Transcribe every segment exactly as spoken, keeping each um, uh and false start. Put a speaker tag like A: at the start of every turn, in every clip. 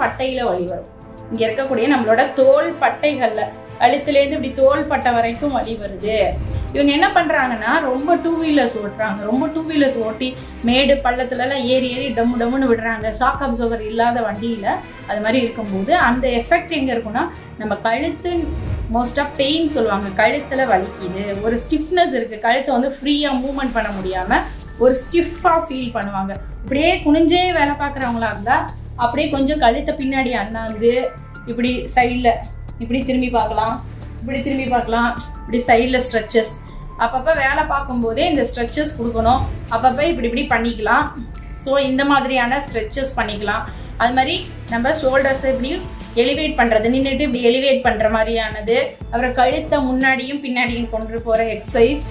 A: பட்டையில வலி வரும். இங்க இருக்கக்கூடிய நம்மளோட தோல் பட்டைகள்ல கழுத்துலேருந்து இப்படி தோல் பட்டை வரைக்கும் வலி வருது. இவங்க என்ன பண்றாங்கன்னா ரொம்ப டூ வீலர்ஸ் ஓட்டுறாங்க. ரொம்ப டூ வீலர்ஸ் ஓட்டி மேடு பள்ளத்துல எல்லாம் ஏறி ஏறி டம்மு டம்முன்னு விடுறாங்க. ஷாக் அப்சர்வர் இல்லாத வண்டியில அது மாதிரி இருக்கும்போது அந்த எஃபெக்ட் எங்க இருக்குன்னா நம்ம கழுத்து மோஸ்டா பெயின் சொல்லுவாங்க, கழுத்துல வலிக்குது, ஒரு ஸ்டிஃப்னஸ் இருக்கு, கழுத்தை வந்து ஃப்ரீயா மூவ்மெண்ட் பண்ண முடியாம ஒரு ஸ்டிஃபா ஃபீல் பண்ணுவாங்க. இப்படியே குனிஞ்சே வேலை பார்க்குறவங்களா இருந்தா அப்படியே கொஞ்சம் கழுத்தை பின்னாடி அண்ணாந்து இப்படி சைடில் இப்படி திரும்பி பார்க்கலாம், இப்படி திரும்பி பார்க்கலாம், இப்படி சைடில் ஸ்ட்ரெச்சஸ் அப்பப்போ வேலை பார்க்கும்போதே இந்த ஸ்ட்ரெச்சஸ் கொடுக்கணும். அப்பப்போ இப்படி இப்படி பண்ணிக்கலாம். ஸோ இந்த மாதிரியான ஸ்ட்ரெச்சஸ் பண்ணிக்கலாம். அது மாதிரி நம்ம ஷோல்டர்ஸை இப்படி எலிவேட் பண்ணுறது, நின்றுட்டு இப்படி எலிவேட் பண்ணுற மாதிரியானது, அப்புறம் கழுத்தை முன்னாடியும் பின்னாடியும் கொண்டு போகிற எக்ஸசைஸ்.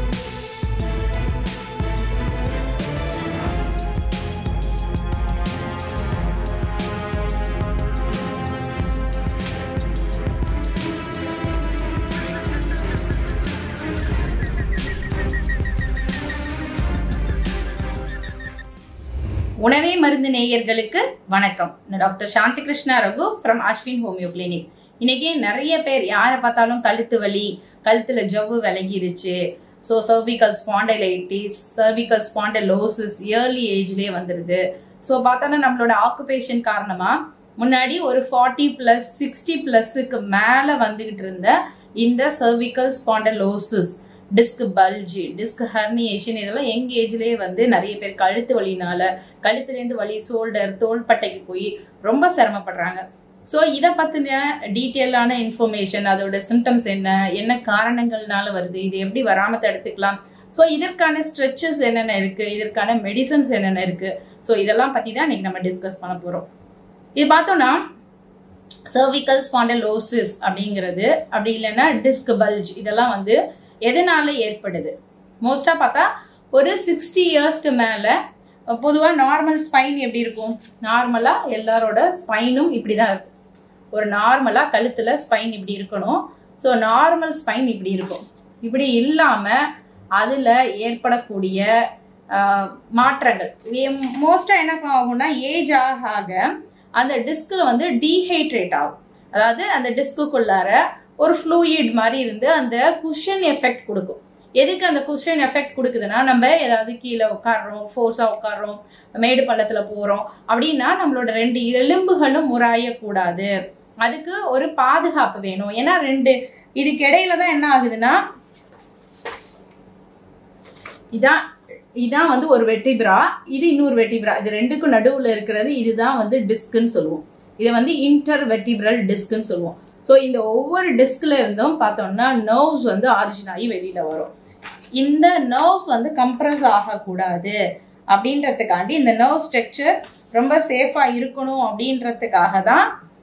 A: உணவே மருந்து நேயர்களுக்கு வணக்கம். நான் doctor Shanthi Krishna Ragu from Aswin homeo clinic. இன்னைக்கு நிறைய பேர் யாரை பார்த்தாலும் கழுத்து வலி, கழுத்துல ஜவ்வு விலகிருச்சு, so cervical spondylitis, cervical spondylosis early ஏஜ்லேயே வந்துடுது. ஸோ பார்த்தோன்னா நம்மளோட ஆக்குபேஷன் காரணமா முன்னாடி ஒரு ஃபார்ட்டி பிளஸ் சிக்ஸ்டி பிளஸுக்கு மேலே வந்துகிட்டு இருந்த இந்த cervical spondylosis, disc bulge, disc herniation, இதெல்லாம் யங் ஏஜ்லேயே வந்து நிறைய பேர் கழுத்து வலினால, கழுத்துலேருந்து வலி ஷோல்டர் தோள்பட்டைக்கு போய் ரொம்ப சிரமப்படுறாங்க. ஸோ இதை பற்றின டீட்டெயிலான இன்ஃபர்மேஷன், அதோட சிம்டம்ஸ் என்ன, என்ன காரணங்கள்னால வருது, இது எப்படி வராமல் தடுத்துக்கலாம், ஸோ இதற்கான ஸ்ட்ரெச்சஸ் என்னென்ன இருக்குது, இதற்கான மெடிசன்ஸ் என்னென்ன இருக்குது, ஸோ இதெல்லாம் பற்றி தான் இன்னைக்கு நம்ம டிஸ்கஸ் பண்ண போகிறோம். இது பார்த்தோன்னா சர்விக்கல் ஸ்பாண்டலோசிஸ் அப்படிங்கிறது, அப்படி இல்லைன்னா டிஸ்க் பல்ஜ், இதெல்லாம் வந்து எதனால ஏற்படுது? மோஸ்டா பார்த்தா ஒரு சிக்ஸ்டி இயர்ஸ்க்கு மேல பொதுவா நார்மல் ஸ்பைன் எப்படி இருக்கும்? நார்மலா எல்லாரோட ஸ்பைனும் இப்படிதான் இருக்கும். ஒரு நார்மலா கழுத்துல ஸ்பைன் இப்படி இருக்கணும். ஸோ நார்மல் ஸ்பைன் இப்படி இருக்கும். இப்படி இல்லாம அதுல ஏற்படக்கூடிய மாற்றங்கள் மோஸ்டா என்ன ஆகும்னா ஏஜ் ஆக ஆக அந்த டிஸ்க்ல வந்து டீஹைட்ரேட் ஆகும். அதாவது அந்த டிஸ்குக்குள்ளார ஒரு ஃப்ளூயிட் மாதிரி இருந்து அந்த குஷன் எஃபெக்ட் கொடுக்கும். எதுக்கு அந்த குஷன் எஃபெக்ட் கொடுக்குதுன்னா, நம்ம ஏதாவது கீழே உட்காடுறோம், ஃபோர்ஸா உட்காடுறோம், மேடு பள்ளத்துல போறோம் அப்படின்னா நம்மளோட ரெண்டு எலும்புகளும் முறாயக்கூடாது. அதுக்கு ஒரு பாதுகாப்பு வேணும். ஏன்னா ரெண்டு இதுக்கு இடையில தான் என்ன ஆகுதுன்னா, இதான் இதான் வந்து ஒரு வெர்டிப்ரா, இது இன்னொரு வெர்டிப்ரா, இது ரெண்டுக்கும் நடுவுல இருக்கிறது இதுதான் வந்து டிஸ்க்னு சொல்லுவோம். இதை வந்து இன்டர் வெர்டிப்ரல் டிஸ்க்னு சொல்லுவோம். ஸோ இந்த ஒவ்வொரு டிஸ்க்ல இருந்தும் பார்த்தோம்னா நர்வ்ஸ் வந்து ஆரிஜின் ஆகி வெளியில வரும். இந்த நர்வ்ஸ் வந்து கம்ப்ரஸ் ஆகக்கூடாது அப்படின்றதுக்காண்டி, இந்த நர்வ் ஸ்ட்ரக்சர் ரொம்ப சேஃபா இருக்கணும் அப்படின்றதுக்காக தான்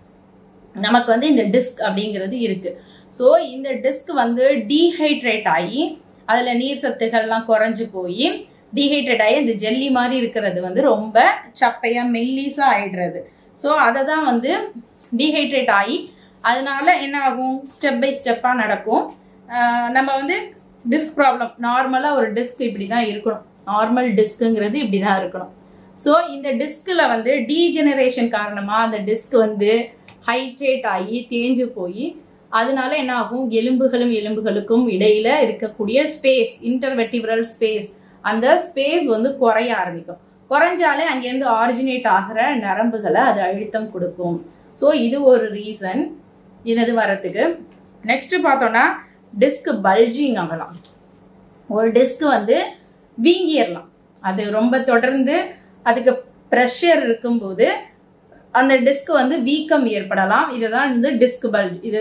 A: நமக்கு வந்து இந்த டிஸ்க் அப்படிங்கிறது இருக்கு. ஸோ இந்த டிஸ்க் வந்து டீஹைட்ரேட் ஆகி அதுல நீர் சத்துக்கள்லாம் குறைஞ்சு போய் டீஹைட்ரேட் ஆகி அந்த ஜெல்லி மாதிரி இருக்கிறது வந்து ரொம்ப சப்பையா மெல்லிஸா ஆயிடுறது. ஸோ அதை தான் வந்து டீஹைட்ரேட் ஆகி அதனால என்ன ஆகும், ஸ்டெப் பை ஸ்டெப்பா நடக்கும். நம்ம வந்து டிஸ்க் ப்ராப்ளம், நார்மலா ஒரு டிஸ்க் இப்படி தான் இருக்கணும், நார்மல் டிஸ்க்குங்கிறது இப்படி தான் இருக்கணும். ஸோ இந்த டிஸ்கில் வந்து டீஜெனரேஷன் காரணமா அந்த டிஸ்க் வந்து ஹைட்ரேட் ஆகி தேஞ்சு போய் அதனால என்ன ஆகும், எலும்புகளும் எலும்புகளுக்கும் இடையில இருக்கக்கூடிய ஸ்பேஸ், இன்டர்வெர்டிபிரல் ஸ்பேஸ், அந்த ஸ்பேஸ் வந்து குறைய ஆரம்பிக்கும். குறைஞ்சாலே அங்கேருந்து ஆரிஜினேட் ஆகிற நரம்புகளை அது அழுத்தம் கொடுக்கும். ஸோ இது ஒரு ரீசன் இது வரத்துக்கு. நெக்ஸ்ட் பார்த்தோம்னா டிஸ்க் பல்ஜிங் ஆகலாம். ஒரு டிஸ்க் வந்து வீங்கிடலாம். அது ரொம்ப தொடர்ந்து அதுக்கு ப்ரெஷர் இருக்கும்போது அந்த டிஸ்க் வந்து வீக்கம் ஏற்படலாம். இதுதான் வந்து டிஸ்க் பல்ஜ். இது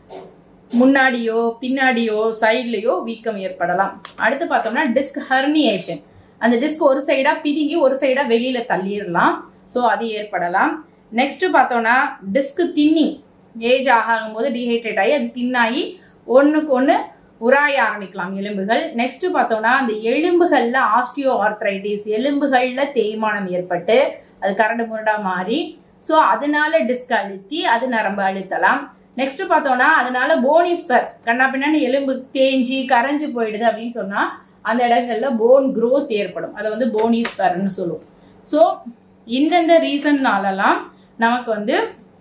A: முன்னாடியோ பின்னாடியோ சைட்லயோ வீக்கம் ஏற்படலாம். அடுத்து பார்த்தோம்னா டிஸ்க் ஹர்னியேஷன். அந்த டிஸ்க் ஒரு சைடா பிதுங்கி ஒரு சைடா வெளியில தள்ளிடலாம். ஸோ அது ஏற்படலாம். நெக்ஸ்ட் பார்த்தோம்னா டிஸ்க் தின்னிங். ஏஜ் ஆகும் போது டீஹைட்ரேட் ஆகி அது தின்னாகி ஒன்றுக்கு ஒன்று உராய ஆரம்பிக்கலாம் எலும்புகள். நெக்ஸ்ட் பார்த்தோம்னா அந்த எலும்புகள்ல ஆஸ்டியோ ஆர்த்ரைட்டிஸ், எலும்புகள்ல தேய்மானம் ஏற்பட்டு அது கரடு முரடா மாறி ஸோ அதனால டிஸ்க் அழுத்தி அது நரம்பு அழுத்தலாம். நெக்ஸ்ட் பார்த்தோம்னா அதனால போனிஸ்பர், கண்ணா பின்னாடி எலும்பு தேஞ்சி கரைஞ்சு போயிடுது அப்படின்னு சொன்னா அந்த இடங்கள்ல போன் க்ரோத் ஏற்படும். அதை வந்து போனிஸ்பர்ன்னு சொல்லுவோம். ஸோ இந்தந்த ரீசன்னாலலாம் நமக்கு வந்து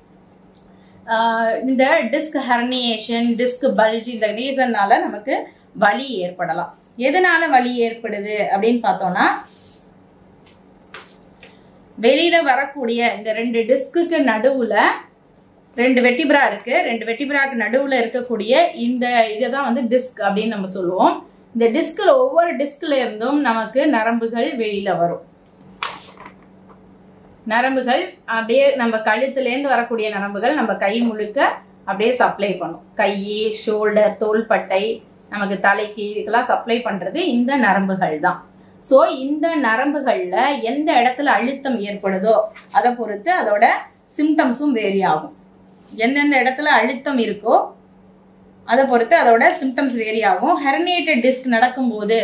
A: இந்த டிஸ்க் ஹெர்னியேஷன், டிஸ்க் பல்ஜ் இந்த ரீசன்னால நமக்கு வலி ஏற்படலாம். எதனால வலி ஏற்படுது அப்படின்னு பார்த்தோம்னா, வெளியில வரக்கூடிய இந்த ரெண்டு டிஸ்க்கு நடுவுல ரெண்டு வெர்டிப்ரா இருக்கு. ரெண்டு வெர்டிப்ராக்கு நடுவுல இருக்கக்கூடிய இந்த இதைதான் வந்து டிஸ்க் அப்படின்னு நம்ம சொல்லுவோம். இந்த டிஸ்க்ல ஒவ்வொரு டிஸ்க்ல இருந்தும் நமக்கு நரம்புகள் வெளியில வரும். நரம்புகள் அப்படியே நம்ம கழுத்துல இருந்து வரக்கூடிய நரம்புகள் நம்ம கை முழுக்க அப்படியே சப்ளை பண்ணும். கை, ஷோல்டர், தோள்பட்டை, நமக்கு தலைக்கு இதுக்கெல்லாம் சப்ளை பண்றது இந்த நரம்புகள் தான். ஸோ இந்த நரம்புகள்ல எந்த இடத்துல அழுத்தம் ஏற்படுதோ அதை பொறுத்து அதோட சிம்டம்ஸும் வேரி ஆகும். எந்தெந்த இடத்துல அழுத்தம் இருக்கோ அதை பொறுத்து அதோட சிம்டம்ஸ் வேரி ஆகும். ஹெர்னியேட்டட் டிஸ்க் நடக்கும்போது,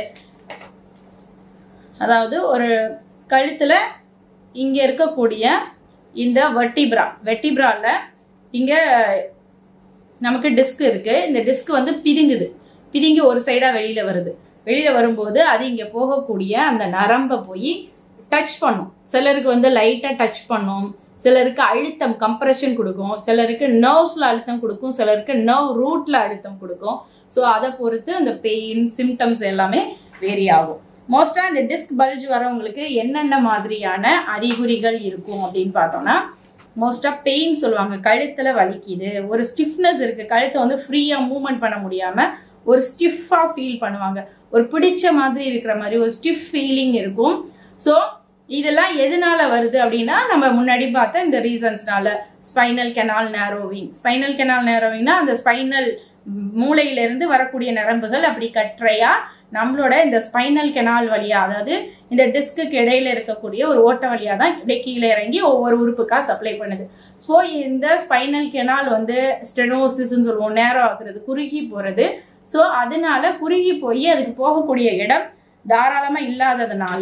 A: அதாவது ஒரு கழுத்துல இங்க இருக்கக்கூடிய இந்த வெர்டிப்ரா வெர்டிப்ரால இங்க நமக்கு டிஸ்க் இருக்கு. இந்த டிஸ்க் வந்து பிதுங்குது, பிதுங்கி ஒரு சைடா வெளியில வருது. வெளியில வரும்போது அது இங்க போகக்கூடிய அந்த நரம்பை போய் டச் பண்ணும். சிலருக்கு வந்து லைட்டா டச் பண்ணும், சிலருக்கு அழுத்தம் கம்ப்ரெஷன் கொடுக்கும், சிலருக்கு நர்வ்ஸ்ல அழுத்தம் கொடுக்கும், சிலருக்கு நர்வ் ரூட்ல அழுத்தம் கொடுக்கும். ஸோ அதை பொறுத்து அந்த பெயின் சிம்டம்ஸ் எல்லாமே வேரி ஆகும். மோஸ்டா இந்த டிஸ்க் பல்ஜ் வரவங்களுக்கு என்னென்ன மாதிரியான அறிகுறிகள் இருக்கும் அப்படின்னு பார்த்தோம்னா, மோஸ்டா பெயின் சொல்லுவாங்க, கழுத்துல வலிக்குது, ஒரு ஸ்டிஃப்னஸ் இருக்கு, கழுத்தை வந்து ஃப்ரீயா மூவ்மெண்ட் பண்ண முடியாம ஒரு ஸ்டிஃபா ஃபீல் பண்ணுவாங்க, ஒரு பிடிச்ச மாதிரி இருக்கிற மாதிரி ஒரு ஸ்டிஃப் ஃபீலிங் இருக்கும். ஸோ இதெல்லாம் எதனால வருது அப்படின்னா, நம்ம முன்னாடி பார்த்த இந்த ரீசன்ஸ்னால. Spinal canal narrowing, spinal canal நேரோவிங்னா அந்த ஸ்பைனல் மூளையில இருந்து வரக்கூடிய நரம்புகள் அப்படி கற்றையா நம்மளோட இந்த ஸ்பைனல் கெனால் வழியா, அதாவது இந்த டிஸ்க்கு இடையில இருக்கக்கூடிய ஒரு ஓட்ட வழியா தான் கீழே இறங்கி ஒவ்வொரு உறுப்புக்கா சப்ளை பண்ணுது. ஸோ இந்த ஸ்பைனல் கெனால் வந்து ஸ்டெனோசிஸ்ன்னு சொல்லுவோம், நேரோ ஆகுறது, குறுகி போறது. ஸோ அதனால குறுகி போய் அதுக்கு போகக்கூடிய இடம் தாராளமா இல்லாததுனால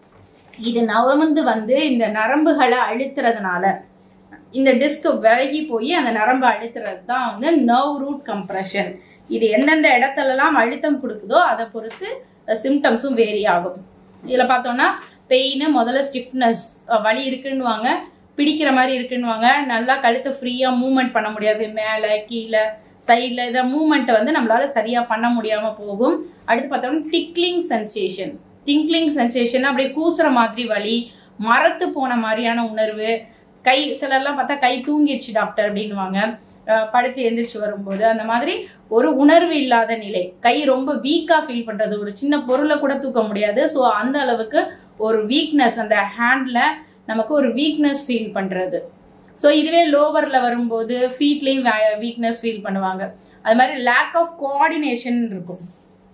A: இது நவந்து வந்து இந்த நரம்புகளை அழுத்துறதுனால இந்த டிஸ்க் விலகி போய் அந்த நரம்பு அழுத்துறது தான் வந்து நர்வ் ரூட் கம்ப்ரெஷன். இது எந்தெந்த இடத்துலலாம் அழுத்தம் கொடுக்குதோ அதை பொறுத்து சிம்டம்ஸும் வேரி ஆகும். இதில் பார்த்தோம்னா பெயின், முதல்ல ஸ்டிஃப்னஸ், வலி இருக்குன்னுவாங்க, பிடிக்கிற மாதிரி இருக்குன்னுவாங்க, நல்லா கழுத்தை ஃப்ரீயாக மூவ்மெண்ட் பண்ண முடியாது, மேலே கீழே சைடில் இதை மூவ்மெண்ட்டை வந்து நம்மளால சரியாக பண்ண முடியாமல் போகும். அடுத்து பார்த்தோம்னா டிக்லிங் சென்சேஷன், டிங்க்லிங் சென்சேஷன், அப்படியே கூசுற மாதிரி வலி, மரத்து போன மாதிரியான உணர்வு, கை சிலர்லாம் பார்த்தா கை தூங்கிடுச்சு டாக்டர் அப்படின்வாங்க, படுத்து எந்திரிச்சு வரும்போது அந்த மாதிரி ஒரு உணர்வு இல்லாத நிலை, கை ரொம்ப வீக்கா ஃபீல் பண்றது, ஒரு சின்ன பொருளை கூட தூக்க முடியாது. ஸோ அந்த அளவுக்கு ஒரு வீக்னஸ், அந்த ஹேண்ட்ல நமக்கு ஒரு வீக்னஸ் ஃபீல் பண்றது. ஸோ இதுவே லோவர்ல வரும்போது ஃபீட்லையும் வீக்னஸ் ஃபீல் பண்ணுவாங்க. அது மாதிரி லேக் ஆஃப் கோஆர்டினேஷன் இருக்கும்.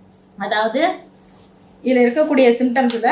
A: அதாவது இதுல இருக்கக்கூடிய சிம்டம்ஸ்ல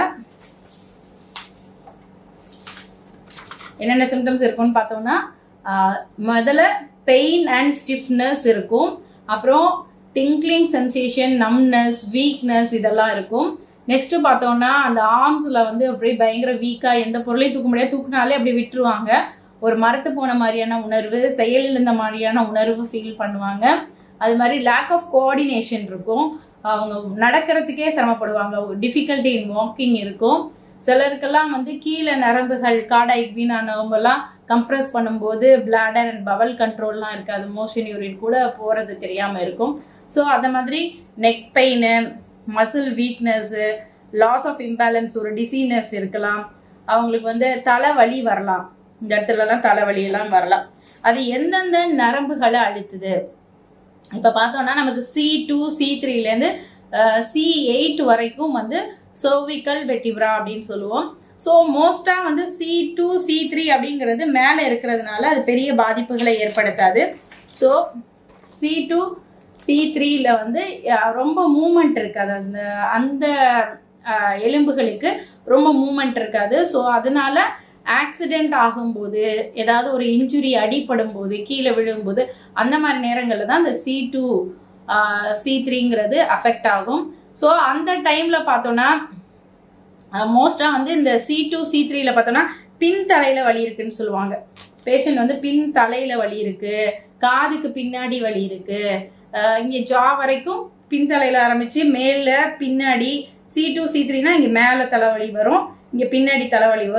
A: என்னென்ன சிம்டம்ஸ் இருக்கும்னு பார்த்தோம்னா, முதல்ல பெயின் அண்ட் ஸ்டிஃப்னஸ் இருக்கும், அப்புறம் டிங்க்லிங் சென்சேஷன், நம்னஸ், வீக்னஸ் இதெல்லாம் இருக்கும். நெக்ஸ்ட் பார்த்தோம்னா அந்த ஆர்ம்ஸ்ல வந்து அப்படியே பயங்கர வீக்கா, எந்த பொருளையும் தூக்க முடியாது, தூக்கினாலே அப்படி விட்டுருவாங்க, ஒரு மரத்து போன மாதிரியான உணர்வு, செயலில் இந்த மாதிரியான உணர்வு ஃபீல் பண்ணுவாங்க. அது மாதிரி லேக் ஆஃப் கோஆர்டினேஷன் இருக்கும், அவங்க நடக்கிறதுக்கே சிரமப்படுவாங்க, டிஃபிகல்ட்டி இன் வாக்கிங் இருக்கும். சிலருக்கெல்லாம் வந்து கீழே நரம்புகள் கார்டியாக் வீனா நரம்பெல்லாம் கம்ப்ரெஸ் பண்ணும்போது பிளாடர் அண்ட் பவல் கண்ட்ரோல்லாம் இருக்காது, மோஷன் யூரின் கூட போறது தெரியாம இருக்கும். ஸோ அந்த மாதிரி neck pain, muscle weakness, loss of imbalance, ஒரு டிசீனஸ் இருக்கலாம். அவங்களுக்கு வந்து தலைவலி வரலாம், இந்த இடத்துலலாம் தலைவலி எல்லாம் வரலாம். அது எந்தெந்த நரம்புகளை அழுத்துது இப்ப பார்த்தோம்னா, நமக்கு சி டூ சி த்ரீலேருந்து சி எயிட் வரைக்கும் வந்து சர்விக்கல் வெர்டிப்ரா அப்படின்னு சொல்லுவோம். ஸோ மோஸ்டா வந்து சி டூ சி த்ரீ அப்படிங்கிறது மேலே இருக்கிறதுனால அது பெரிய பாதிப்புகளை ஏற்படுத்தாது. ஸோ சி டூ சி த்ரீல வந்து ரொம்ப மூமெண்ட் இருக்காது, அந்த அந்த எலும்புகளுக்கு ரொம்ப மூமெண்ட் இருக்காது. ஸோ அதனால ஆக்சிடென்ட் ஆகும்போது, ஏதாவது ஒரு இன்ஜுரி அடிப்படும் போது, கீழே விழும்போது, அந்த மாதிரி நேரங்களில் தான் இந்த சி டூ சி த்ரீங்கிறது அஃபெக்ட் ஆகும். ஸோ அந்த டைம்ல பார்த்தோம்னா மோஸ்டா வந்து இந்த சி டூ சி த்ரீல பார்த்தோம்னா பின் தலையில வலி இருக்குன்னு சொல்லுவாங்க. பேஷண்ட் வந்து பின் தலையில வலி இருக்கு, காதுக்கு பின்னாடி வலி இருக்கு, இங்க ஜா வரைக்கும் பின் தலையில ஆரம்பிச்சு மேல பின்னாடி. சி டூ சி த்ரீனா இங்க மேல தலைவலி வரும், இங்க பின்னாடி தலைவலி வரும்.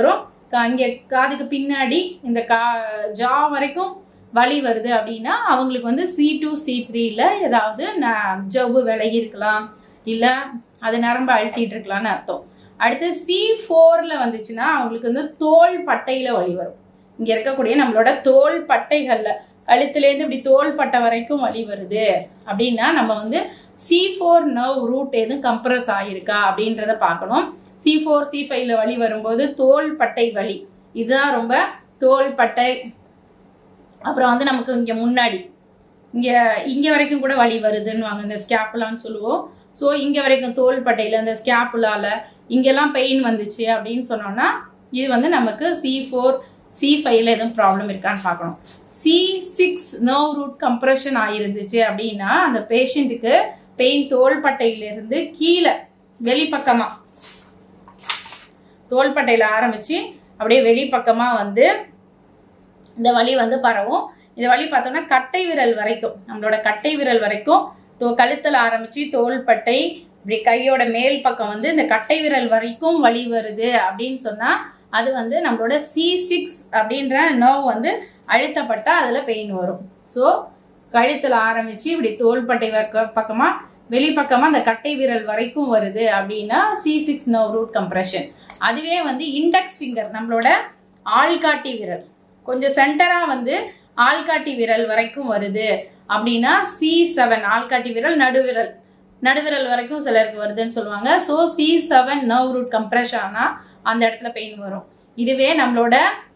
A: இங்கே காதுக்கு பின்னாடி இந்த கா ஜா வரைக்கும் வலி வருது அப்படின்னா அவங்களுக்கு வந்து சி டூ சி த்ரீல ஏதாவது ஜவ்வு விலகி இருக்கலாம், இல்லை அது நரம்பு அழுத்திட்டு இருக்கலாம்னு அர்த்தம். அடுத்து சி ஃபோர்ல வந்துச்சுன்னா அவங்களுக்கு வந்து தோல் பட்டையில வலி வரும். இங்க இருக்கக்கூடிய நம்மளோட தோல் பட்டைகள்ல கழுத்துலேருந்து இப்படி தோல் பட்டை வரைக்கும் வலி வருது அப்படின்னா நம்ம வந்து சி ஃபோர் நர்வ் ரூட் எதுவும் கம்ப்ரஸ் ஆகிருக்கா அப்படின்றத பார்க்கணும். சி ஃபோர் சி ஃபைவ்ல வலி வரும்போது தோல் பட்டை வலி, இதுதான் ரொம்ப தோல் பட்டை. அப்புறம் வந்து நமக்கு இங்க முன்னாடி இங்க இங்க வரைக்கும் கூட வலி வருதுன்னு வாங்க, இந்த ஸ்கேப்புலான்னு சொல்லுவோம். ஸோ இங்க வரைக்கும் தோல் பட்டையில இந்த ஸ்கேப்புலால இங்கெல்லாம் பெயின் வந்துச்சு அப்படின்னு சொன்னோம்னா இது வந்து நமக்கு சி ஃபோர் சி ஃபைவ்ல எதுவும் ப்ராப்ளம் இருக்கான்னு பார்க்கணும். C six nerve root compression ஆயிருந்துச்சு அப்படின்னா அந்த பேஷண்ட்டுக்கு பெயின் தோல் பட்டையிலிருந்து கீழே வெளிப்பக்கமா தோள்பட்டையில ஆரம்பிச்சு அப்படியே வெளிப்பக்கமா வந்து இந்த வலி வந்து பரவும். இந்த வலி பார்த்தோம்னா கட்டை விரல் வரைக்கும், நம்மளோட கட்டை விரல் வரைக்கும் தோ கழுத்தில் ஆரம்பிச்சு தோள்பட்டை இப்படி கையோட மேல் பக்கம் வந்து இந்த கட்டை விரல் வரைக்கும் வலி வருது அப்படின்னு சொன்னா அது வந்து நம்மளோட சி சிக்ஸ் அப்படின்ற நர்வ் வந்து அழுத்தப்பட்டா அதுல பெயின் வரும். ஸோ கழுத்துல ஆரம்பிச்சு இப்படி தோள்பட்டை பக்கமா வெளிப்பக்கமா அந்த கட்டை விரல் வரைக்கும் வருது அப்படின்னா C six nerve root compression. அதுவே வந்து இண்டெக்ஸ் ஃபிங்கர் நம்மளோட ஆள்காட்டி விரல் கொஞ்சம் சென்டரா வந்து ஆள்காட்டி விரல் வரைக்கும் வருது அப்படின்னா சி செவன் ஆள்காட்டி விரல் நடுவிரல் நடுவிரல் வரைக்கும் சிலருக்கு வருதுன்னு சொல்லுவாங்க. So C seven nerve root compression ஆனா அந்த இடத்துல பெயின் வரும். இதுவே நம்மளோட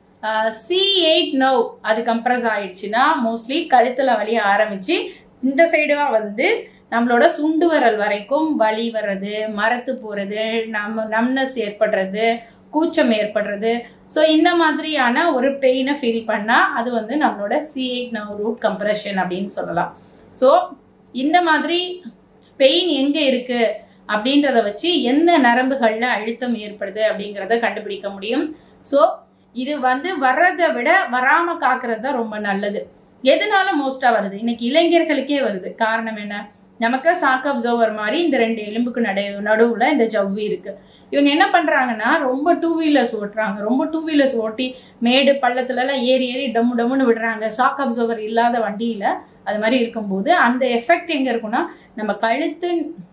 A: சி எயிட் நர்வ் அது கம்ப்ரெஸ் ஆயிடுச்சுன்னா மோஸ்ட்லி கழுத்துல வலி ஆரம்பிச்சு இந்த சைடுவா வந்து நம்மளோட சுண்டு விரல் வரைக்கும் வலி வர்றது, மரத்து போறது, நம்ம நம்னஸ் ஏற்படுறது, கூச்சம் ஏற்படுறது. ஸோ இந்த மாதிரியான ஒரு பெயினை ஃபீல் பண்ணா அது வந்து நம்மளோட C eight nerve root compression அப்படின்னு சொல்லலாம். ஸோ இந்த மாதிரி பெயின் எங்க இருக்கு அப்படின்றத வச்சு எந்த நரம்புகள்ல அழுத்தம் ஏற்படுது அப்படிங்கிறத கண்டுபிடிக்க முடியும். ஸோ இது வந்து வர்றதை விட வராம காக்குறது தான் ரொம்ப நல்லது. எதனால மோஸ்டா வருது? இன்னைக்கு இளைஞர்களுக்கே வருது. காரணம் என்ன? நமக்கு சாக் அப்சர்வர் மாதிரி இந்த ரெண்டு எலும்புக்கு நடு நடுவுல இந்த ஜவ்வு இருக்கு. இவங்க என்ன பண்றாங்கன்னா ரொம்ப டூ வீலர்ஸ் ஓட்டுறாங்க. ரொம்ப டூ வீலர்ஸ் ஓட்டி மேடு பள்ளத்துல எல்லாம் ஏறி ஏறி டம்மு டம்முன்னு விடுறாங்க. சாக் அப்சர்வர் இல்லாத வண்டியில அது மாதிரி இருக்கும்போது அந்த எஃபெக்ட் எங்க இருக்குன்னா நம்ம கழுத்து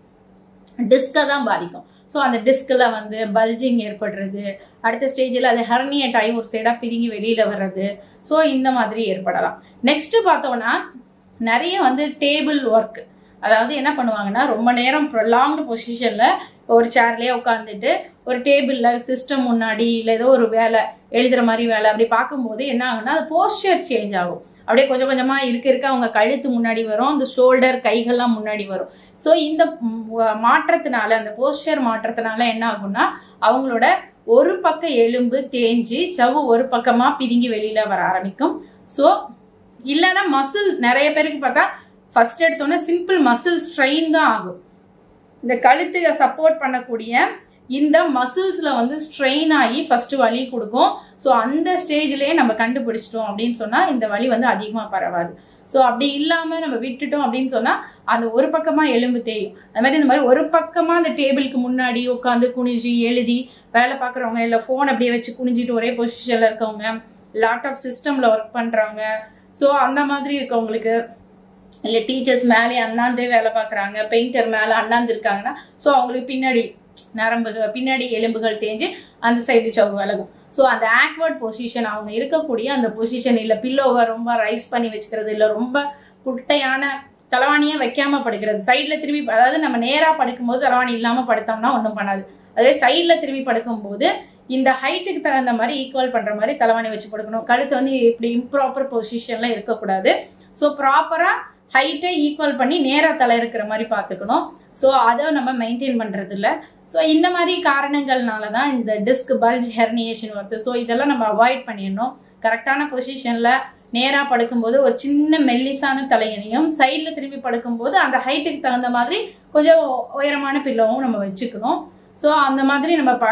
A: டிஸ்கை தான் பாதிக்கும். ஸோ அந்த டிஸ்கில் வந்து பல்ஜிங் ஏற்படுறது, அடுத்த ஸ்டேஜில் அது ஹெர்னியேட் ஆகி ஒரு சைடாக பிதுங்கி வெளியில் வர்றது. ஸோ இந்த மாதிரி ஏற்படலாம். நெக்ஸ்ட் பார்த்தோம்னா நிறைய வந்து டேபிள் ஒர்க், அதாவது என்ன பண்ணுவாங்கன்னா ரொம்ப நேரம் ப்ரொலாங்டு பொசிஷனில் ஒரு சேர்லேயே உட்காந்துட்டு ஒரு டேபிளில் சிஸ்டம் முன்னாடி இல்லை ஏதோ ஒரு வேலை எழுதுகிற மாதிரி வேலை அப்படி பார்க்கும்போது என்ன ஆகுன்னா அது போஸ்டர் சேஞ்ச் ஆகும். அப்படியே கொஞ்சம் கொஞ்சமாக இருக்க இருக்க அவங்க கழுத்து முன்னாடி வரும், அந்த ஷோல்டர் கைகள்லாம் முன்னாடி வரும். ஸோ இந்த மாற்றத்தினால அந்த போஸ்டர் மாற்றத்தினால என்ன ஆகும்னா அவங்களோட ஒரு பக்க எலும்பு தேஞ்சு சவ்வு ஒரு பக்கமாக பிதுங்கி வெளியில் வர ஆரம்பிக்கும். ஸோ இல்லைன்னா மசில் நிறைய பேருக்கு பார்த்தா ஃபர்ஸ்ட் எடுத்தோன்னே சிம்பிள் மசில் ஸ்ட்ரெயின் தான் ஆகும். இந்த கழுத்துக்கு சப்போர்ட் பண்ணக்கூடிய இந்த மசில்ஸ்ல வந்து ஸ்ட்ரெயின் ஆகி ஃபர்ஸ்ட் வலி கொடுக்கும். ஸோ அந்த ஸ்டேஜ்லயே நம்ம கண்டுபிடிச்சிட்டோம் அப்படின்னு சொன்னா இந்த வலி வந்து அதிகமா பரவாது. ஸோ அப்படி இல்லாம நம்ம விட்டுட்டோம் அப்படின்னு சொன்னா அந்த ஒரு பக்கமா எலும்பு தேயும். அது மாதிரி இந்த மாதிரி ஒரு பக்கமா அந்த டேபிளுக்கு முன்னாடி உட்காந்து குனிஞ்சு எழுதி வேலை பார்க்குறவங்க, இல்லை ஃபோன் அப்படியே வச்சு குனிஞ்சிட்டு ஒரே பொசிஷன்ல இருக்கவங்க, லேப்டாப் சிஸ்டம்ல ஒர்க் பண்றவங்க, ஸோ அந்த மாதிரி இருக்கவங்களுக்கு, இல்லை டீச்சர்ஸ் மேலே அண்ணாந்தே வேலை பார்க்குறாங்க, பெயிண்டர் மேலே அண்ணாந்து இருக்காங்கன்னா ஸோ அவங்களுக்கு பின்னாடி நரம்புகள் பின்னாடி எலும்புகள் தேஞ்சு அந்த சைடு சவ்வு விலகும். ஸோ அந்த ஆக்வர்ட் பொசிஷன் அவங்க இருக்கக்கூடிய அந்த பொசிஷன், இல்லை பில்லோவை ரொம்ப ரைஸ் பண்ணி வச்சுக்கிறது, இல்லை ரொம்ப குட்டையான தலைவாணியை வைக்காம படுக்கிறது, சைடில் திரும்பி, அதாவது நம்ம நேராக படுக்கும்போது தலைவாணி இல்லாமல் படுத்தோம்னா ஒன்றும் பண்ணாது. அதுவே சைடில் திரும்பி படுக்கும்போது இந்த ஹைட்டுக்கு தகுந்த மாதிரி ஈக்குவல் பண்ணுற மாதிரி தலைவாணி வச்சு படுக்கணும். கழுத்து வந்து இப்படி இம்ப்ராப்பர் பொசிஷன்லாம் இருக்கக்கூடாது. ஸோ ப்ராப்பராக ஹைட்டை ஈக்குவல் பண்ணி நேராக தலை இருக்கிற மாதிரி பார்த்துக்கணும். ஸோ அதை நம்ம மெயின்டைன் பண்ணுறது இல்லை. ஸோ இந்த மாதிரி காரணங்கள்னால தான் இந்த டிஸ்க் பல்ஜ் ஹெர்னியேஷன் வருது. ஸோ இதெல்லாம் நம்ம அவாய்ட் பண்ணிடணும். கரெக்டான பொசிஷனில் நேராக படுக்கும்போது ஒரு சின்ன மெல்லிசான தலையணையும், சைடில் திரும்பி படுக்கும்போது அந்த ஹைட்டுக்கு தகுந்த மாதிரி கொஞ்சம் உயரமான பில்லோவும் நம்ம வச்சுக்கணும். ஸோ அந்த மாதிரி நம்ம ப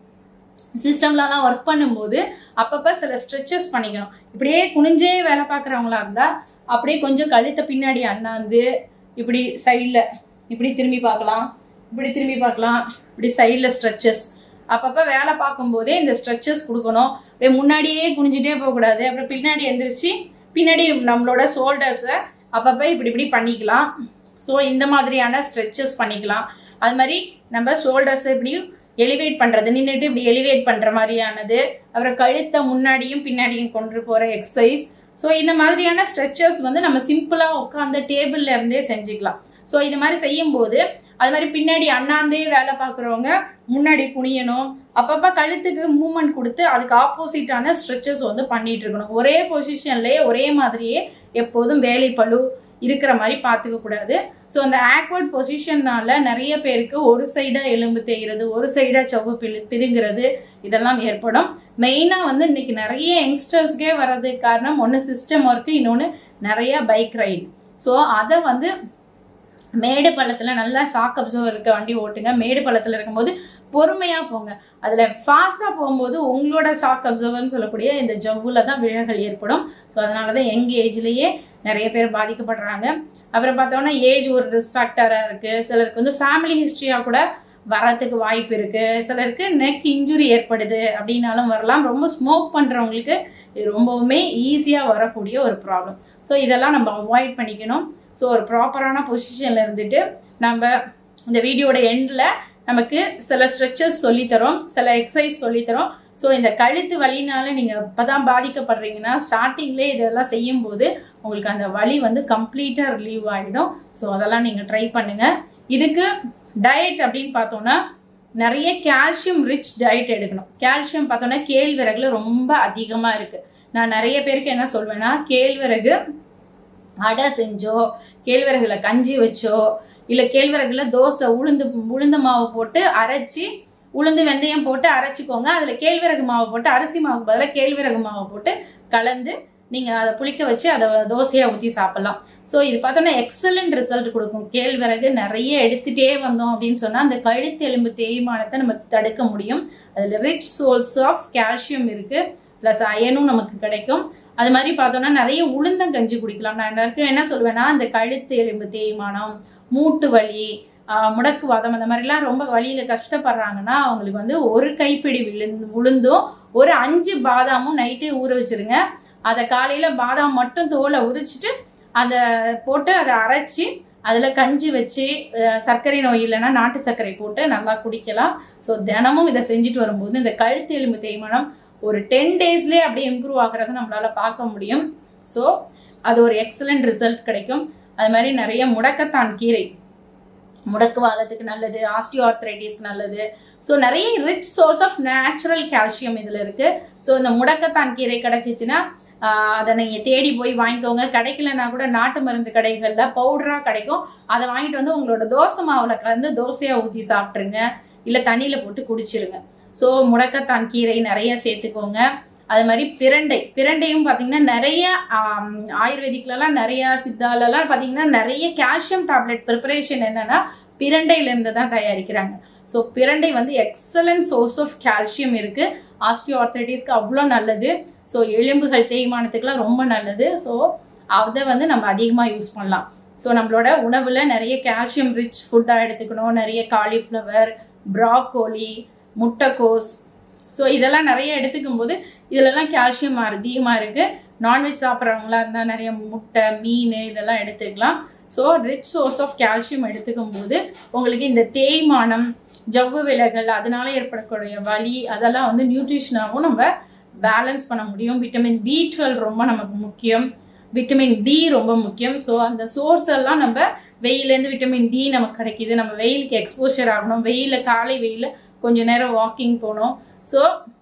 A: சிஸ்டம்லலாம் ஒர்க் பண்ணும்போது அப்பப்போ சில ஸ்ட்ரெச்சஸ் பண்ணிக்கணும். இப்படியே குனிஞ்சே வேலை பார்க்குறவங்களா இருந்தால் அப்படியே கொஞ்சம் கழுத்தை பின்னாடி அண்ணாந்து இப்படி சைடில் இப்படி திரும்பி பார்க்கலாம், இப்படி திரும்பி பார்க்கலாம், இப்படி சைடில் ஸ்ட்ரெச்சஸ். அப்பப்போ வேலை பார்க்கும்போதே இந்த ஸ்ட்ரெச்சஸ் கொடுக்கணும். அப்படியே முன்னாடியே குனிஞ்சிட்டே போகக்கூடாது. அப்புறம் பின்னாடி எந்திரிச்சு பின்னாடி நம்மளோட ஷோல்டர்ஸை அப்பப்போ இப்படி இப்படி பண்ணிக்கலாம். ஸோ இந்த மாதிரியான ஸ்ட்ரெச்சஸ் பண்ணிக்கலாம். அது மாதிரி நம்ம ஷோல்டர்ஸை இப்படி எலிவேட் பண்ணுறது, நின்றுட்டு இப்படி எலிவேட் பண்ணுற மாதிரியானது. அப்புறம் கழுத்தை முன்னாடியும் பின்னாடியும் கொண்டு போகிற எக்ஸசைஸ். ஸோ இந்த மாதிரியான ஸ்ட்ரெச்சஸ் வந்து நம்ம சிம்பிளாக உட்காந்து டேபிள்ல இருந்தே செஞ்சுக்கலாம். ஸோ இது மாதிரி செய்யும்போது அது மாதிரி பின்னாடி அண்ணாந்தே வேலை பார்க்குறவங்க முன்னாடி குனியணும். அப்பப்போ கழுத்துக்கு மூவ்மெண்ட் கொடுத்து அதுக்கு ஆப்போசிட்டான ஸ்ட்ரெச்சஸ் வந்து பண்ணிட்டு இருக்கணும். ஒரே பொசிஷன்லேயே ஒரே மாதிரியே எப்போதும் வேலை பளு இருக்கிற மாதிரி பார்த்துக்க கூடாது. ஸோ அந்த ஆக்வர்ட் பொசிஷன்னால நிறைய பேருக்கு ஒரு சைடா எலும்பு தேய்கிறது, ஒரு சைடா செவ்வு பிழு பிதுங்கிறது இதெல்லாம் ஏற்படும். மெயினாக வந்து இன்னைக்கு நிறைய யங்ஸ்டர்ஸ்க்கே வர்றதுக்கு காரணம் ஒன்று சிஸ்டம் ஒர்க்கு, இன்னொன்று நிறைய பைக் ரைடு. ஸோ அதை வந்து மேடு பள்ளத்தில் நல்லா ஷாக் அப்சர்வர் இருக்க வண்டி ஓட்டுங்க. மேடு பள்ளத்தில் இருக்கும்போது பொறுமையாக போங்க. அதில் ஃபாஸ்ட்டாக போகும்போது உங்களோட ஷாக் அப்சர்வர்னு சொல்லக்கூடிய இந்த ஜவ்வுல தான் விழல்கள் ஏற்படும். ஸோ அதனால தான் யங் ஏஜ்லேயே நிறைய பேர் பாதிக்கப்படுறாங்க. அப்புறம் பார்த்தோம்னா ஏஜ் ஒரு ரிஸ்க் ஃபேக்டராக இருக்குது. சிலருக்கு வந்து ஃபேமிலி ஹிஸ்ட்ரியாக கூட வரத்துக்கு வாய்ப்பு இருக்குது. சிலருக்கு நெக் இன்ஜுரி ஏற்படுது அப்படின்னாலும் வரலாம். ரொம்ப ஸ்மோக் பண்ணுறவங்களுக்கு இது ரொம்பவுமே ஈஸியாக வரக்கூடிய ஒரு ப்ராப்ளம். ஸோ இதெல்லாம் நம்ம அவாய்ட் பண்ணிக்கணும். ஸோ ஒரு ப்ராப்பரான பொசிஷனில் இருந்துட்டு நம்ம இந்த வீடியோட எண்டில் நமக்கு சில ஸ்ட்ரெச்சஸ் சொல்லித்தரோம், சில எக்ஸசைஸ் சொல்லித்தரோம். ஸோ இந்த கழுத்து வலினால நீங்கள் இப்போ தான் பாதிக்கப்படுறீங்கன்னா ஸ்டார்டிங்லேயே இதெல்லாம் செய்யும்போது உங்களுக்கு அந்த வலி வந்து கம்ப்ளீட்டாக ரிலீவ் ஆகிடும். ஸோ அதெல்லாம் நீங்கள் ட்ரை பண்ணுங்கள். இதுக்கு டயட் அப்படின்னு பார்த்தோன்னா நிறைய கால்சியம் ரிச் டயட் எடுக்கணும். கால்சியம் பார்த்தோன்னா கேழ்வரகுல ரொம்ப அதிகமாக இருக்குது. நான் நிறைய பேருக்கு என்ன சொல்வேன்னா, கேழ்வரகு அடை செஞ்சோ, கேழ்வரகுல கஞ்சி வச்சோ, இல்லை கேழ்வரகுல தோசை உளுந்து உளுந்த மாவு போட்டு அரைச்சி, உளுந்து வெந்தயம் போட்டு அரைச்சிக்கோங்க. அதில் கேழ்வரகு மாவு போட்டு, அரிசி மாவுக்கு பதிலாக கேழ்வரகு மாவு போட்டு கலந்து நீங்கள் அதை புளிக்க வச்சு அதை தோசையாக ஊற்றி சாப்பிட்லாம். ஸோ இது பார்த்தோன்னா எக்ஸலண்ட் ரிசல்ட் கொடுக்கும். கேழ்வரகு நிறைய எடுத்துகிட்டே வந்தோம் அப்படின்னு சொன்னால் அந்த கழுத்து எலும்பு தேய்மானத்தை நம்ம தடுக்க முடியும். அதில் ரிச் சோர்ஸ் ஆஃப் கால்சியம் இருக்குது, ப்ளஸ் அயனும் நமக்கு கிடைக்கும். அது மாதிரி பார்த்தோம்னா நிறைய உளுந்தங்கஞ்சி குடிக்கலாம். நான் எல்லாருக்கும் என்ன சொல்வேன்னா, இந்த கழுத்து எலும்பு தேய்மானம், மூட்டு வலி, முடக்குவாதம் அந்த மாதிரிலாம் ரொம்ப வலியில் கஷ்டப்படுறாங்கன்னா அவங்களுக்கு வந்து ஒரு கைப்பிடி விழுந்து உளுந்தும் ஒரு அஞ்சு பாதாமும் நைட்டே ஊற வச்சிருங்க. அதை காலையில் பாதாம் மட்டும் தோலை உரிச்சிட்டு அதை போட்டு அதை அரைச்சி அதில் கஞ்சி வச்சு சர்க்கரை நோய் இல்லைன்னா நாட்டு சர்க்கரை போட்டு நல்லா குடிக்கலாம். ஸோ தினமும் இதை செஞ்சுட்டு வரும்போது இந்த கழுத்து எலும்பு தேய்மானம் ஒரு டென் டேஸ்லேயே அப்படியே இம்ப்ரூவ் ஆகிறத நம்மளால பார்க்க முடியும். ஸோ அது ஒரு எக்ஸலண்ட் ரிசல்ட் கிடைக்கும். அது மாதிரி நிறைய முடக்கத்தான் கீரை முடக்குவாதத்துக்கு நல்லது, ஆஸ்டியோஆர்த்ரைட்டிஸ்க்கு நல்லது. ஸோ நிறைய rich source of natural calcium இதில் இருக்குது. ஸோ இந்த முடக்கத்தான் கீரை கிடைச்சிச்சுன்னா அதை நீங்கள் தேடி போய் வாங்கிக்கோங்க. கிடைக்கலன்னா கூட நாட்டு மருந்து கடைகளில் பவுடராக கிடைக்கும். அதை வாங்கிட்டு வந்து உங்களோட தோசை மாவில் கலந்து தோசையாக ஊற்றி சாப்பிட்ருங்க, இல்லை தண்ணியில் போட்டு குடிச்சிருங்க. ஸோ முடக்கத்தான் கீரை நிறைய சேர்த்துக்கோங்க. அது மாதிரி பிரண்டை பிரண்டையும் பார்த்தீங்கன்னா நிறைய ஆயுர்வேதிக்லலாம் நிறைய சித்தாலெல்லாம் பார்த்தீங்கன்னா நிறைய கால்சியம் டேப்லெட் ப்ரிப்பரேஷன் என்னன்னா பிரண்டையிலேருந்து தான் தயாரிக்கிறாங்க. ஸோ பிரண்டை வந்து எக்ஸலண்ட் சோர்ஸ் ஆஃப் கால்சியம் இருக்குது. ஆஸ்டியோஆர்த்ரைட்டிஸ்க்கு அவ்வளோ நல்லது. ஸோ எலும்புகள் தேய்மானத்துக்குலாம் ரொம்ப நல்லது. ஸோ அதை வந்து நம்ம அதிகமாக யூஸ் பண்ணலாம். ஸோ நம்மளோட உணவில் நிறைய கால்சியம் ரிச் ஃபுட்டாக எடுத்துக்கணும். நிறைய காலிஃப்ளவர், ப்ராக்கோலி, முட்டைக்கோஸ், ஸோ இதெல்லாம் நிறைய எடுத்துக்கும் போது இதிலெல்லாம் கால்சியம் அதிகமாக இருக்குது. நான்வெஜ் சாப்பிட்றவங்களா இருந்தால் நிறைய முட்டை, மீன் இதெல்லாம் எடுத்துக்கலாம். So rich source of calcium எடுத்துக்கும் போது உங்களுக்கு இந்த தேய்மானம், ஜவ்வு விலகல், அதனால ஏற்படக்கூடிய வலி அதெல்லாம் வந்து நியூட்ரிஷனாகவும் நம்ம பேலன்ஸ் பண்ண முடியும். விட்டமின் பி டுவெல் ரொம்ப நமக்கு முக்கியம், விட்டமின் டி ரொம்ப முக்கியம். ஸோ அந்த சோர்ஸ் எல்லாம் நம்ம வெயிலேருந்து விட்டமின் டி நமக்கு கிடைக்கிது. நம்ம வெயிலுக்கு எக்ஸ்போஷர் ஆகணும். வெயிலில் காலை வெயிலில் கொஞ்சம் நேரம் வாக்கிங் போகணும். ஸோ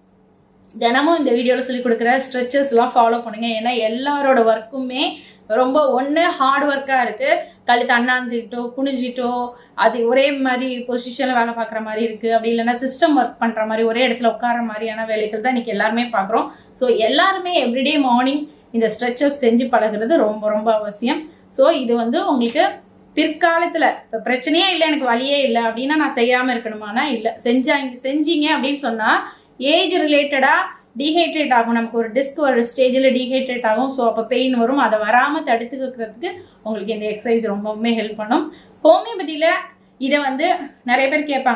A: தினமும் இந்த வீடியோவில் சொல்லி கொடுக்குற ஸ்ட்ரெச்சஸ்லாம் ஃபாலோ பண்ணுங்கள். ஏன்னா எல்லாரோட ஒர்க்குமே ரொம்ப ஒன்று ஹார்ட் ஒர்க்காக இருக்குது. கழுத்து அண்ணாந்துக்கிட்டோ குனிஞ்சிட்டோ அது ஒரே மாதிரி பொசிஷனில் வேலை பார்க்குற மாதிரி இருக்குது. அப்படி இல்லைன்னா சிஸ்டம் ஒர்க் பண்ணுற மாதிரி ஒரே இடத்துல உட்கார மாதிரியான வேலைகள் தான் இன்றைக்கி எல்லாருமே பார்க்குறோம். ஸோ எல்லாருமே எவ்ரிடே மார்னிங் இந்த ஸ்ட்ரெச்சஸ் செஞ்சு பழகிறது ரொம்ப ரொம்ப அவசியம். ஸோ இது வந்து உங்களுக்கு பிற்காலத்தில் இப்போ பிரச்சனையே இல்லை, எனக்கு வழியே இல்லை அப்படின்னா நான் செய்யாமல் இருக்கணுமானா இல்லை, செஞ்சாங்க செஞ்சீங்க அப்படின்னு சொன்னால் ஏஜ் ரிலேட்டடாக டீஹைட்ரேட் ஆகும். நமக்கு ஒரு டிஸ்க் ஒரு ஸ்டேஜில் டீஹைட்ரேட் ஆகும். ஸோ அப்போ பெயின் வரும். அதை வராமல் தடுத்துக்கிறதுக்கு உங்களுக்கு இந்த எக்ஸசைஸ் ரொம்பவுமே ஹெல்ப் பண்ணும். ஹோமியோபதியில் இதை வந்து நிறைய பேர் கேட்பாங்க,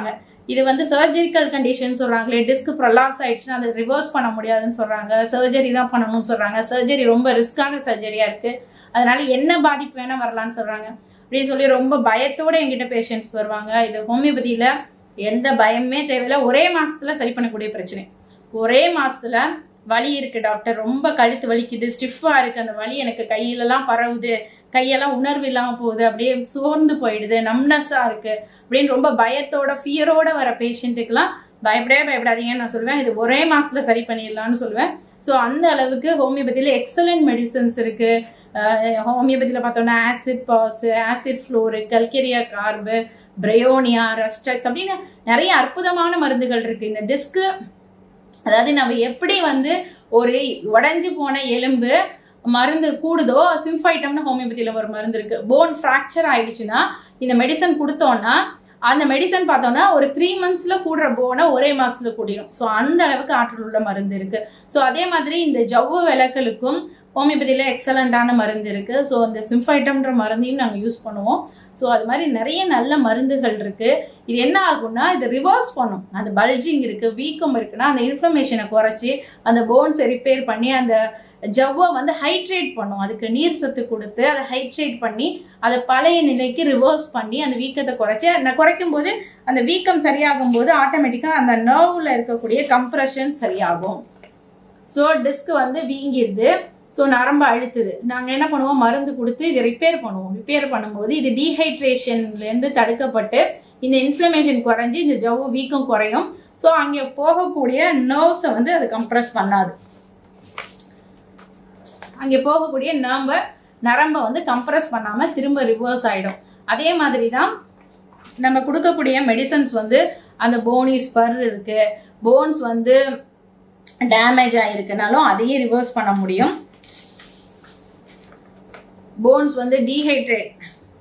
A: இது வந்து சர்ஜரிக்கல் கண்டிஷன் சொல்றாங்களே, டிஸ்க் ப்ரொலாப்ஸ் ஆயிடுச்சுன்னா அதை ரிவர்ஸ் பண்ண முடியாதுன்னு சொல்றாங்க, சர்ஜரி தான் பண்ணணும்னு சொல்றாங்க, சர்ஜரி ரொம்ப ரிஸ்கான சர்ஜரியா இருக்கு, அதனால என்ன பாதிப்பு வேணா வரலான்னு சொல்றாங்க அப்படின்னு சொல்லி ரொம்ப பயத்தோட என்கிட்ட பேஷண்ட்ஸ் வருவாங்க. இது ஹோமியோபதியில எந்த பயமே தேவையில்லை, ஒரே மாசத்துல சரி பண்ணக்கூடிய பிரச்சனை. ஒரே மாசத்துல வலி இருக்கு டாக்டர், ரொம்ப கழுத்து வலிக்குது, ஸ்டிஃபா இருக்கு, அந்த வலி எனக்கு கையிலலாம் பரவுது, கையெல்லாம் உணர்வு இல்லாம போகுது, அப்படியே சோர்ந்து போயிடுது, நம்னஸா இருக்கு அப்படின்னு ரொம்ப பயத்தோட ஃபியரோட வர பேஷண்ட்டுக்கெல்லாம் பயப்படவே பயப்படாதீங்கன்னு நான் சொல்லுவேன். இது ஒரே மாசத்துல சரி பண்ணிடலாம்னு சொல்லுவேன். ஸோ அந்த அளவுக்கு ஹோமியோபதியில எக்ஸலண்ட் மெடிசன்ஸ் இருக்கு. ஹோமியோபதியில பார்த்தோம்னா acid phos, acid fluor, calcarea carb, bryonia, rhus tox அப்படின்னு நிறைய அற்புதமான மருந்துகள் இருக்கு. இந்த டிஸ்க்கு, அதாவது நம்ம எப்படி வந்து ஒரு உடஞ்சி போன எலும்பு மருந்து கூடுதோ, சிம்ஃபைட்டம்னு ஹோமியோபதியில ஒரு மருந்து இருக்கு. போன் ஃப்ராக்சர் ஆயிடுச்சுன்னா இந்த மெடிசன் கொடுத்தோம்னா அந்த மெடிசன் பார்த்தோம்னா ஒரு த்ரீ மந்த்ஸ்ல கூடுற போனை ஒரே மாசத்துல கூடிடும். ஸோ அந்த அளவுக்கு ஆற்றல் உள்ள மருந்து இருக்கு. ஸோ அதே மாதிரி இந்த ஜவ்வு விளக்கலுக்கும் ஹோமியோபதியில எக்ஸலண்டான மருந்து இருக்கு. ஸோ அந்த சிம்ஃபைட்டம்ன்ற மருந்தையும் நாங்கள் யூஸ் பண்ணுவோம். ஸோ அது மாதிரி நிறைய நல்ல மருந்துகள் இருக்கு. இது என்ன ஆகும்னா இது ரிவர்ஸ் பண்ணும். அந்த பல்ஜிங் இருக்கு, வீக்கம் இருக்குன்னா அந்த இன்ஃப்ளமேஷனை குறைச்சி அந்த போன்ஸை ரிப்பேர் பண்ணி அந்த ஜவ்வை வந்து ஹைட்ரேட் பண்ணும். அதுக்கு நீர் சத்து கொடுத்து அதை ஹைட்ரேட் பண்ணி அதை பழைய நிலைக்கு ரிவர்ஸ் பண்ணி அந்த வீக்கத்தை குறைச்சி குறைக்கும் போது அந்த வீக்கம் சரியாகும் போது ஆட்டோமேட்டிக்காக அந்த நர்வ்ல இருக்கக்கூடிய கம்ப்ரெஷன் சரியாகும். ஸோ டிஸ்க் வந்து வீங்கிடுது, ஸோ நரம்பு அழுத்துது, நாங்கள் என்ன பண்ணுவோம், மருந்து கொடுத்து இதை ரிப்பேர் பண்ணுவோம். ரிப்பேர் பண்ணும்போது இது டீஹைட்ரேஷன்லேருந்து தடுக்கப்பட்டு இந்த இன்ஃப்ளமேஷன் குறைஞ்சி இந்த ஜவ்வு வீக்கம் குறையும். ஸோ அங்கே போகக்கூடிய நர்வ்ஸை வந்து அது கம்ப்ரெஸ் பண்ணாது. அங்கே போகக்கூடிய நம்ப நரம்பை வந்து கம்ப்ரெஸ் பண்ணாமல் திரும்ப ரிவர்ஸ் ஆகிடும். அதே மாதிரி தான் நம்ம கொடுக்கக்கூடிய மெடிசன்ஸ் வந்து அந்த போனி ஸ்பர் இருக்கு, போன்ஸ் வந்து டேமேஜ் ஆகிருக்குனாலும் அதையும் ரிவர்ஸ் பண்ண முடியும். போன்ஸ் வந்து டீஹைட்ரேட்,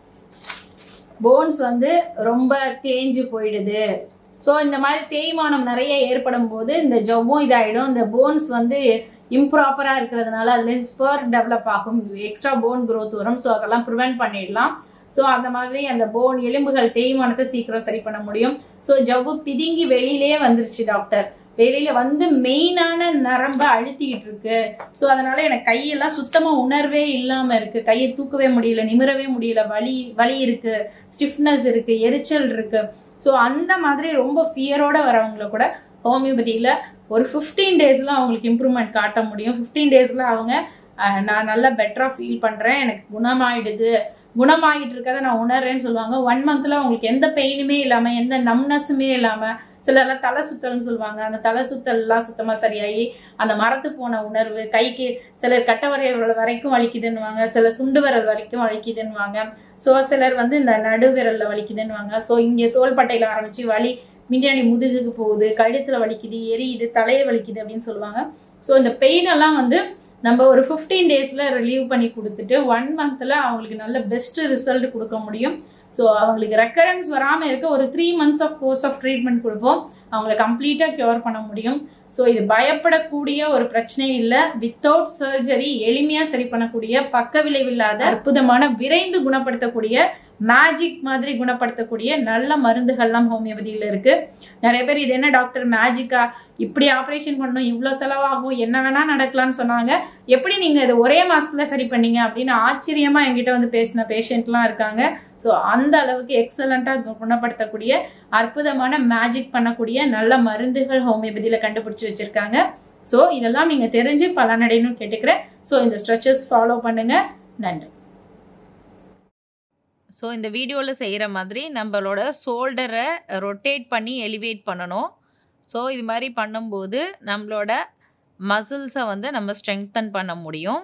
A: போன்ஸ் வந்து ரொம்ப தேஞ்சு போயிடுது. ஸோ இந்த மாதிரி தேய்மானம் நிறைய ஏற்படும் போது இந்த ஜவ்வும் இதாகிடும். இந்த போன்ஸ் வந்து இம்ப்ராப்பரா இருக்கிறதுனால அதுல ஸ்பர் டெவலப் ஆகும், எக்ஸ்ட்ரா போன் க்ரோத் வரும். ஸோ அதெல்லாம் ப்ரிவென்ட் பண்ணிடலாம். ஸோ அந்த மாதிரி அந்த போன் எலும்புகள் தேய்மானத்தை சீக்கிரம் சரி பண்ண முடியும். ஸோ ஜவ்வு பிதுங்கி வெளியிலே வந்துருச்சு டாக்டர், வெளியில வந்து மெயினான நரம்பை அழுத்திக்கிட்டு இருக்கு, ஸோ அதனால எனக்கு கையெல்லாம் சுத்தமா உணர்வே இல்லாம இருக்கு, கையை தூக்கவே முடியல, நிமிரவே முடியல, வலி வலி இருக்கு, ஸ்டிஃப்னஸ் இருக்கு, எரிச்சல் இருக்கு. ஸோ அந்த மாதிரி ரொம்ப ஃபியரோட வரவங்களை கூட ஹோமியோபதியில ஒரு ஃபிஃப்டீன் டேஸ்ல அவங்களுக்கு இம்ப்ரூவ்மெண்ட் காட்ட முடியும். ஃபிஃப்டீன் டேஸ்ல அவங்க நான் நல்லா பெட்டரா ஃபீல் பண்றேன், எனக்கு குணமாயிடுது, குணமாயிட்டு இருக்கதை நான் உணர்றேன்னு சொல்லுவாங்க. ஒன் மந்த்ல அவங்களுக்கு எந்த பெயினுமே இல்லாம, எந்த நம்னஸுமே இல்லாம, சிலர்லாம் தலை சுத்தல்னு சொல்லுவாங்க, அந்த தலை சுத்தல் எல்லாம் சுத்தமா சரியாகி அந்த மரத்து போன உணர்வு, கைக்கு சிலர் கட்ட விரல் வரைக்கும் வலிக்குதுன்னுவாங்க, சிலர் சுண்டு விரல் வரைக்கும் வலிக்குதுன்னுவாங்க, ஸோ சிலர் வந்து இந்த நடு விரல்ல வலிக்குதுன்னுவாங்க. ஸோ இங்கே தோள்பட்டையில ஆரம்பிச்சு வலி மின்னாடி முதுகுக்கு போகுது, கழுத்துல வலிக்குது, எரியுது, தலையை வலிக்குது அப்படின்னு சொல்லுவாங்க. ஸோ இந்த பெயின் எல்லாம் வந்து நம்ம ஒரு ஃபிஃப்டீன் டேஸ்ல ரிலீவ் பண்ணி கொடுத்துட்டு ஒன் மந்த்ல அவங்களுக்கு நல்ல பெஸ்ட் ரிசல்ட் கொடுக்க முடியும். ஸோ அவங்களுக்கு ரெக்கரன்ஸ் வராமல் இருக்க ஒரு three months of course of treatment கொடுப்போம், அவங்களை கம்ப்ளீட்டாக க்யூர் பண்ண முடியும். ஸோ இது பயப்படக்கூடிய ஒரு பிரச்சனை இல்லை, வித்தவுட் சர்ஜரி எளிமையாக சரி பண்ணக்கூடிய, பக்க விளைவில்லாத, அற்புதமான, விரைந்து குணப்படுத்தக்கூடிய, மேஜிக் மாதிரி குணப்படுத்தக்கூடிய நல்ல மருந்துகள்லாம் ஹோமியோபதியில் இருக்கு. நிறைய பேர் இது என்ன டாக்டர் மேஜிக்கா, இப்படி ஆப்ரேஷன் பண்ணணும், இவ்வளோ செலவாகும், என்ன வேணா நடக்கலாம்னு சொன்னாங்க, எப்படி நீங்க இதை ஒரே மாசத்துல சரி பண்ணீங்க அப்படின்னு ஆச்சரியமா என்கிட்ட வந்து பேசின பேஷண்ட்லாம் இருக்காங்க. ஸோ அந்த அளவுக்கு எக்ஸலண்டா குணப்படுத்தக்கூடிய, அற்புதமான மேஜிக் பண்ணக்கூடிய நல்ல மருந்துகள் ஹோமியோபதியில கண்டுபிடிச்சு வச்சிருக்காங்க. ஸோ இதெல்லாம் நீங்க தெரிஞ்சு பலனடையணும்னு கேட்டுக்கிறேன். ஸோ இந்த ஸ்ட்ரெச்சஸ் ஃபாலோ பண்ணுங்க. நன்றி.
B: ஸோ இந்த வீடியோவில் செய்கிற மாதிரி நம்மளோட ஷோல்டரை ரொட்டேட் பண்ணி எலிவேட் பண்ணணும். ஸோ இது மாதிரி பண்ணும்போது நம்மளோட மசில்ஸை வந்து நம்ம ஸ்ட்ரெங்தன் பண்ண முடியும்.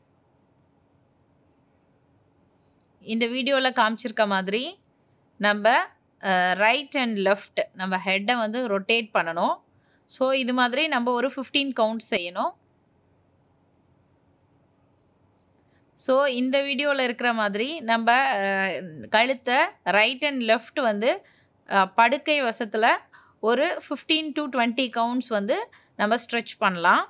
B: இந்த வீடியோவில் காமிச்சிருக்க மாதிரி நம்ம ரைட் அண்ட் லெஃப்ட் நம்ம ஹெட்டை வந்து ரொட்டேட் பண்ணணும். ஸோ இது மாதிரி நம்ம ஒரு ஃபிஃப்டீன் கவுண்ட் செய்யணும். ஸோ இந்த வீடியோவில் இருக்கிற மாதிரி நம்ம கழுத்தை ரைட் அண்ட் லெஃப்ட் வந்து படுக்கை வசத்தில் ஒரு ஃபிஃப்டீன் டு டுவெண்ட்டி கவுண்ட்ஸ் வந்து நம்ம ஸ்ட்ரெச் பண்ணலாம்.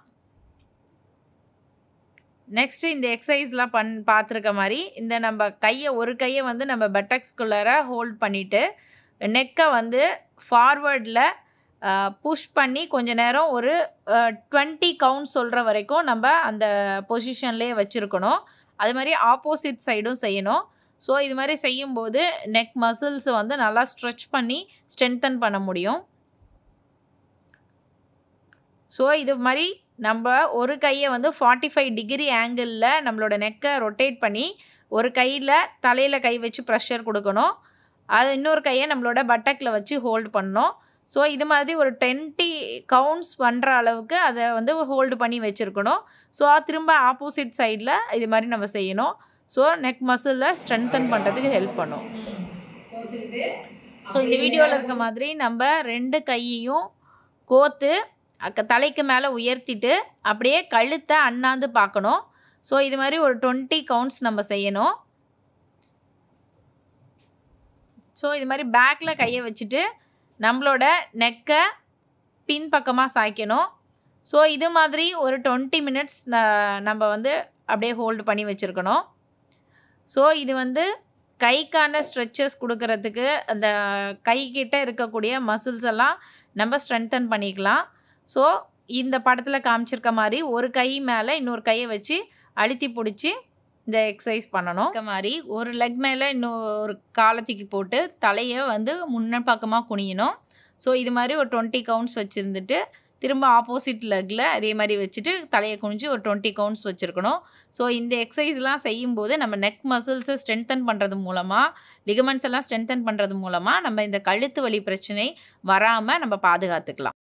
B: நெக்ஸ்ட்டு இந்த எக்ஸசைஸ்லாம் பண் பார்த்துருக்க மாதிரி இந்த நம்ம கையை ஒரு கையை வந்து நம்ம பெட்டக்ஸ்குள்ளார ஹோல்ட் பண்ணிவிட்டு நெக்கை வந்து ஃபார்வர்டில் புஷ் பண்ணி கொஞ்ச நேரம் ஒரு டுவெண்ட்டி கவுண்ட் சொல்கிற வரைக்கும் நம்ம அந்த பொசிஷன்லேயே வச்சுருக்கணும். அது மாதிரி ஆப்போசிட் சைடும் செய்யணும். ஸோ இது மாதிரி செய்யும்போது நெக் மசில்ஸ் வந்து நல்லா ஸ்ட்ரெச் பண்ணி ஸ்ட்ரென்தன் பண்ண முடியும். ஸோ இது மாதிரி நம்ம ஒரு கையை வந்து ஃபார்ட்டி ஃபைவ் டிகிரி ஆங்கிளில் நம்மளோட நெக்கை ரொட்டேட் பண்ணி ஒரு கையில் தலையில் கை வச்சு ப்ரெஷர் கொடுக்கணும். அது இன்னொரு கையை நம்மளோட பட்டக்கில் வச்சு ஹோல்டு பண்ணணும். ஸோ இது மாதிரி ஒரு டுவெண்ட்டி கவுண்ட்ஸ் பண்ணுற அளவுக்கு அதை வந்து ஹோல்டு பண்ணி வச்சுருக்கணும். ஸோ திரும்ப ஆப்போசிட் சைடில் இது மாதிரி நம்ம செய்யணும். ஸோ நெக் மசிலில் ஸ்ட்ரென்தன் பண்ணுறதுக்கு ஹெல்ப் பண்ணும். ஸோ இந்த வீடியோவில் இருக்க மாதிரி நம்ம ரெண்டு கையையும் கோத்து தலைக்கு மேலே உயர்த்திட்டு அப்படியே கழுத்தை அண்ணாந்து பார்க்கணும். ஸோ இது மாதிரி ஒரு டுவெண்ட்டி கவுண்ட்ஸ் நம்ம செய்யணும். ஸோ இது மாதிரி பேக்கில் கையை வச்சுட்டு நம்மளோட நெக்கை பின்பக்கமாக சாய்க்கணும். ஸோ இது மாதிரி ஒரு டுவெண்ட்டி மினிட்ஸ் நம்ம வந்து அப்படியே ஹோல்டு பண்ணி வச்சுருக்கணும். ஸோ இது வந்து கைக்கான ஸ்ட்ரெச்சஸ் கொடுக்கறதுக்கு அந்த கைக்கிட்ட இருக்கக்கூடிய மசில்ஸ் எல்லாம் நம்ம ஸ்ட்ரென்தன் பண்ணிக்கலாம். ஸோ இந்த படத்தில் காமிச்சிருக்க மாதிரி ஒரு கை மேலே இன்னொரு கையை வச்சு அழுத்தி பிடிச்சி இந்த எக்ஸசைஸ் பண்ணணும். இந்த மாதிரி ஒரு லெக் மேலே இன்னொரு காலத்துக்கு போட்டு தலையை வந்து முன்ன பக்கமாக குனியணும். ஸோ இது மாதிரி ஒரு டுவெண்ட்டி கவுண்ட்ஸ் வச்சுருந்துட்டு திரும்ப ஆப்போசிட் லெக்கில் அதே மாதிரி வச்சுட்டு தலையை குனிஞ்சு ஒரு டுவெண்ட்டி கவுண்ட்ஸ் வச்சுருக்கணும். ஸோ இந்த எக்ஸசைஸ்லாம் செய்யும்போது நம்ம நெக் மசில்ஸை ஸ்ட்ரென்தன் பண்ணுறது மூலமாக, லிகமெண்ட்ஸ் எல்லாம் ஸ்ட்ரென்தன் பண்ணுறது மூலமாக நம்ம இந்த கழுத்து வலி பிரச்சனை வராமல் நம்ம பாதுகாத்துக்கலாம்.